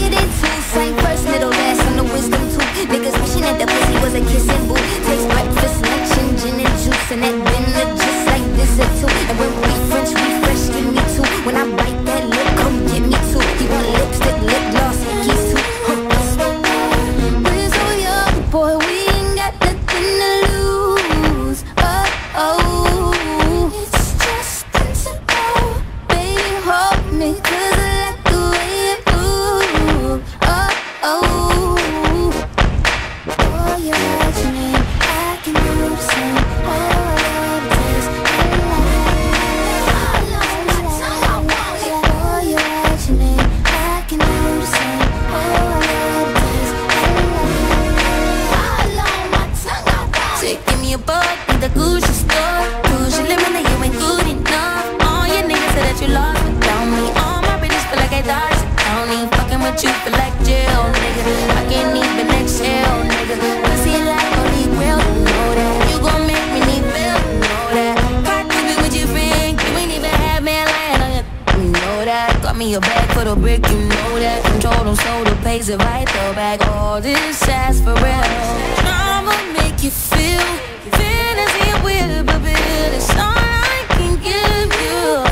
it in two. Same first, middle, last on the wisdom tooth. Niggas wishing that the pussy was a kissing booth. Takes breakfast, lunch, and gin and juice. And that dinner just like dessert too. And when we French, we fresh, give me two. When I bite that lip, come get me two. You want lipstick, lip gloss, and keys too. We're so young, boy, we ain't got nothing to lose. Oh, oh, it's just principle. Baby, hold me, 'cause I like the way you move. Oh, oh, oh, you're watching me, I can do the same. Oh, I love this, oh, you're watching me, I can do the same. Oh, I love this, say, give me a buck at the Gucci store. Gucci lemon, you ain't good enough. All your niggas say that you lost without me. All my bitches feel like I dodged the county. Fucking with you feel like jail, nigga. I can't even exhale, nigga. Pussy like holy grail, you know that. You gon' make me need bill, you know that. Got to be with your friend, you ain't even have man lying on you. You know that. Got me a bag for the brick, you know that. Control them so the pays it right, throw back all this ass for real. I'ma make you feel fantasy with a bill. It's all I can give you.